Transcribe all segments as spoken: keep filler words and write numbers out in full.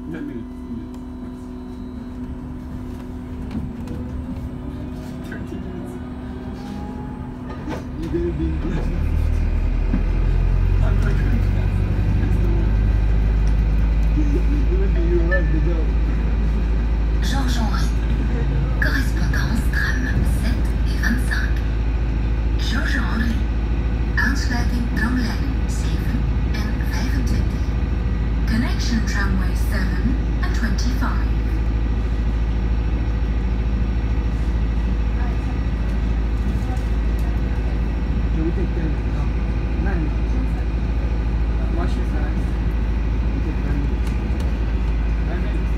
ten minutes. thirty minutes. You're gonna be good. I'm not going to that. You're gonna be you rock the bell. Georges Henri. Correspondance tram sept et vingt-cinq. Georges Henri. Aansluiting tramlijn zeven en vijfentwintig. Connection tramway seven and twenty-five. So we take ten minutes. No, nine minutes. Watch your signs. We take nine minutes. Nine minutes.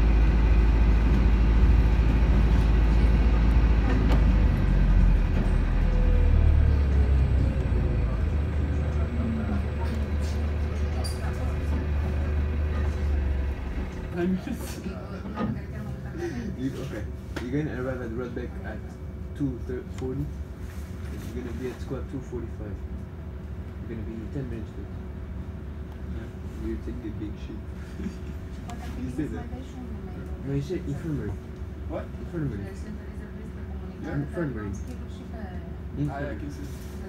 Nine minutes. You, okay. You're gonna arrive at Rudbeck at two forty. You're gonna be at squad two forty-five. You're gonna be ten minutes late. You take the big shit. You say that. No, you said infirmary. What? Infirmary. Yeah. Infirmary. Ah, yeah, I Infirmary. can see.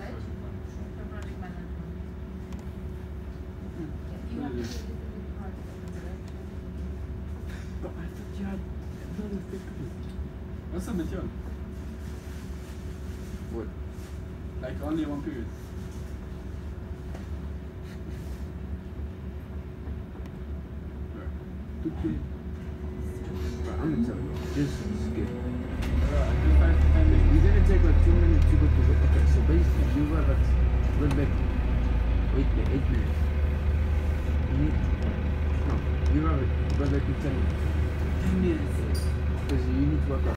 But I thought you had another thing. What's up with you? What? Like only one period. Two kids. Right, I'm gonna tell you. Just skip. Alright, just five to ten minutes. You're gonna take like two minutes to go to work. Okay, so basically you arrive at Rudbeck. Wait, yeah, eight minutes. You need. No, you arrive at Rudbeck in ten minutes. Ten minutes. Because you need to work out.